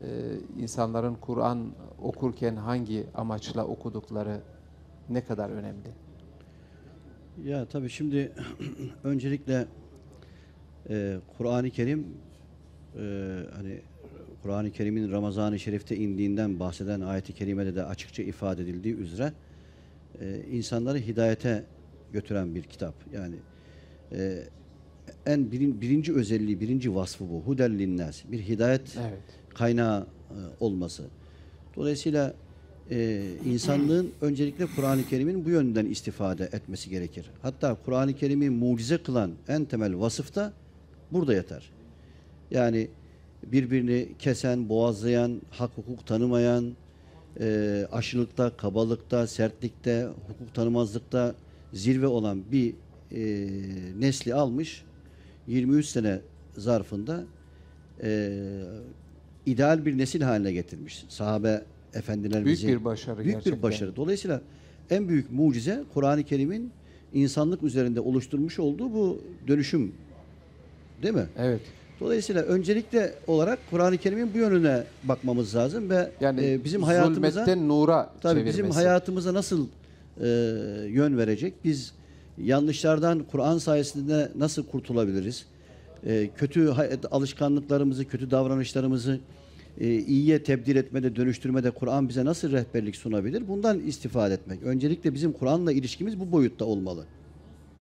insanların Kur'an okurken hangi amaçla okudukları ne kadar önemli? Ya tabii şimdi öncelikle Kur'an-ı Kerim hani Kur'an-ı Kerim'in Ramazan-ı Şerif'te indiğinden bahseden ayet-i kerimede de açıkça ifade edildiği üzere insanları hidayete götüren bir kitap. Yani e, birinci özelliği, birinci vasfı bu. Hudellinnâs. Bir hidayet Evet. kaynağı olması. Dolayısıyla insanlığın öncelikle Kur'an-ı Kerim'in bu yönden istifade etmesi gerekir. Hatta Kur'an-ı Kerim'i mucize kılan en temel vasıf da burada yatar. Yani birbirini kesen, boğazlayan, hak hukuk tanımayan, aşırılıkta, kabalıkta, sertlikte, hukuk tanımazlıkta zirve olan bir nesli almış, 23 sene zarfında ideal bir nesil haline getirmiş. Sahabe efendilerimizi. Büyük bir başarı Büyük gerçekten. bir başarı. Dolayısıyla en büyük mucize Kur'an-ı Kerim'in insanlık üzerinde oluşturmuş olduğu bu dönüşüm. Değil mi? Evet. Dolayısıyla öncelikle olarak Kur'an-ı Kerim'in bu yönüne bakmamız lazım ve Yani bizim hayatımıza zulmetten nura tabii çevirmesi. bizim hayatımıza nasıl yön verecek? Biz yanlışlardan Kur'an sayesinde nasıl kurtulabiliriz? Kötü alışkanlıklarımızı, kötü davranışlarımızı iyiye tebdil etmede, dönüştürmede Kur'an bize nasıl rehberlik sunabilir? Bundan istifade etmek. Öncelikle bizim Kur'an'la ilişkimiz bu boyutta olmalı.